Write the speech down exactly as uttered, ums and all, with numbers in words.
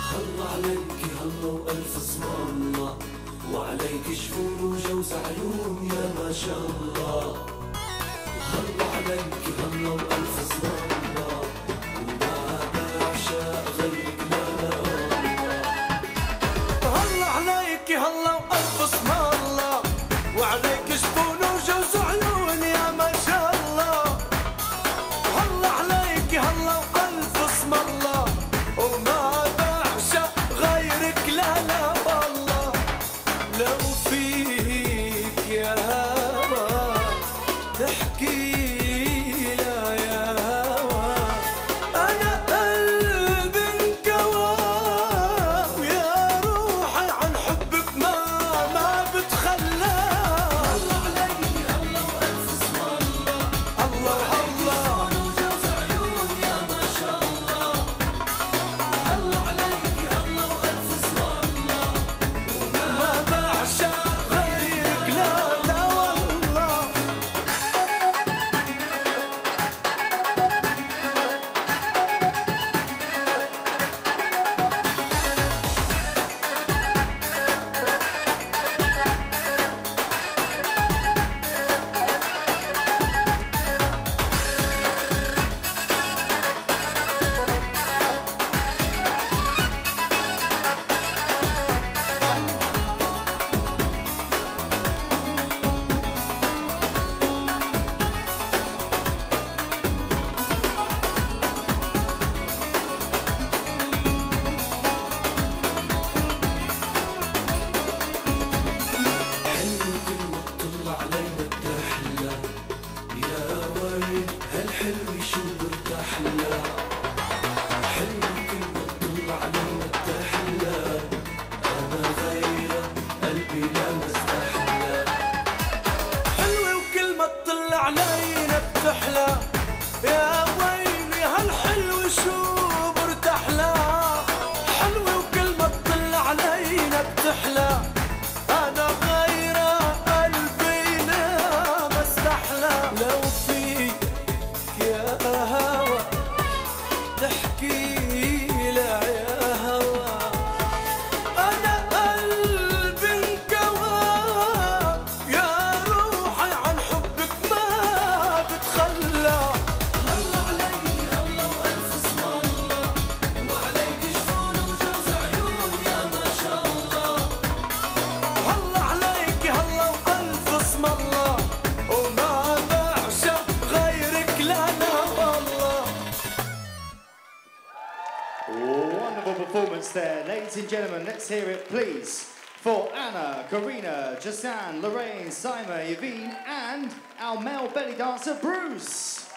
الله عليك هلا وألف اسم الله، وعليك شفون وجوز عيون يا ما شاء الله. الله عليك هلا وألف اسم الله، وما بعشق غيرك لا لا والله. الله عليك هلا وألف اسم الله، وعليك شفون وجوز عيون يا ما شاء الله. الله عليك هلا وألف اسم الله، وما بعشق غيرك لا لا والله. لو فيك يا هوى تحكي لا يا هوى، أنا قلبي انكوى، ويا روحي عن حبك ما ما بتخلى. الله عليك هلا وألف اسم الله، الله الله وجوز عيون يا ما شاء الله. الله عليك هلا وألف اسم الله، ما بعشق غيرك لا لا والله. حلو كل ما تطل علينا بتحلى، يا ويل هالحلو شو برتاح له. حلو كل ما تطل علينا بتحلى، أنا غيره قلبي لا مستحلى. حلوة وكل ما تطل علينا بتحلى، يا ويلي هالحلو شو برتاح له. حلوة وكل ما تطل علينا بتحلى، أنا غيره قلبي لا مستحلى. لو فيك يا هوى تحكي لا يا هوى، أنا قلبي انكوى، يا روحي عن حبك ما بتخلى. الله عليك هلا وألف اسم الله، وعليك شفون وجوز عيون يا ما شاء الله. الله عليك هلا وألف اسم الله، وما بعشق غيرك لا لا والله. Wonderful performance there. Ladies and gentlemen, let's hear it please for Anna, Karina, Jasan, Lorraine, Simon, Yvine and our male belly dancer Bruce.